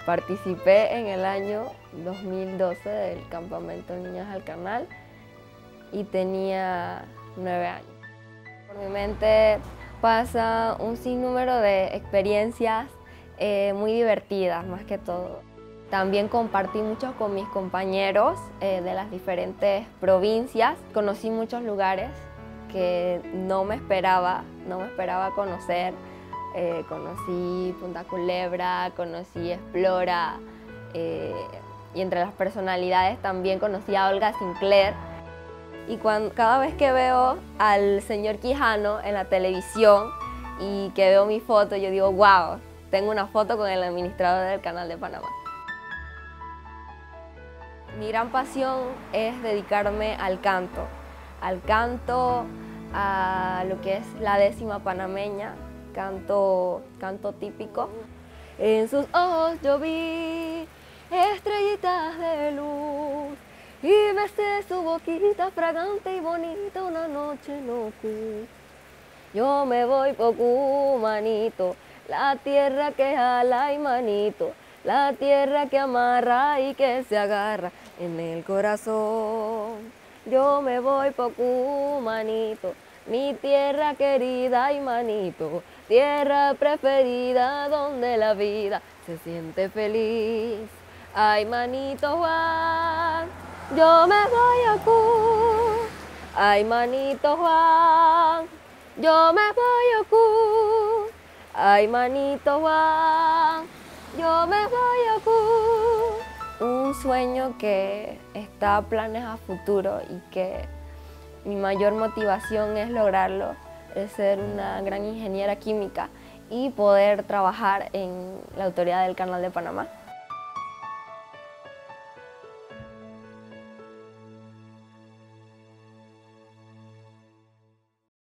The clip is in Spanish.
Participé en el año 2012 del campamento Niñas al Canal y tenía 9 años. Por mi mente pasa un sinnúmero de experiencias muy divertidas, más que todo. También compartí mucho con mis compañeros de las diferentes provincias. Conocí muchos lugares que no me esperaba conocer. Conocí Punta Culebra, conocí Explora y entre las personalidades también conocí a Olga Sinclair. Y cada vez que veo al señor Quijano en la televisión y que veo mi foto, yo digo, wow, tengo una foto con el administrador del Canal de Panamá. Mi gran pasión es dedicarme al canto, a lo que es la décima panameña, canto típico. En sus ojos yo vi estrellitas de luz y besé su boquita fragante y bonita una noche locura. Yo me voy por Cumanito, la tierra que jala y manito, la tierra que amarra y que se agarra en el corazón. Yo me voy por Cumanito, mi tierra querida y manito, tierra preferida donde la vida se siente feliz. Ay, manito Juan, yo me voy a Cuba. Ay, manito Juan, yo me voy a Cuba. Ay, manito Juan, yo me voy a Cuba. Un sueño que está a planes a futuro y que mi mayor motivación es lograrlo, es ser una gran ingeniera química y poder trabajar en la Autoridad del Canal de Panamá.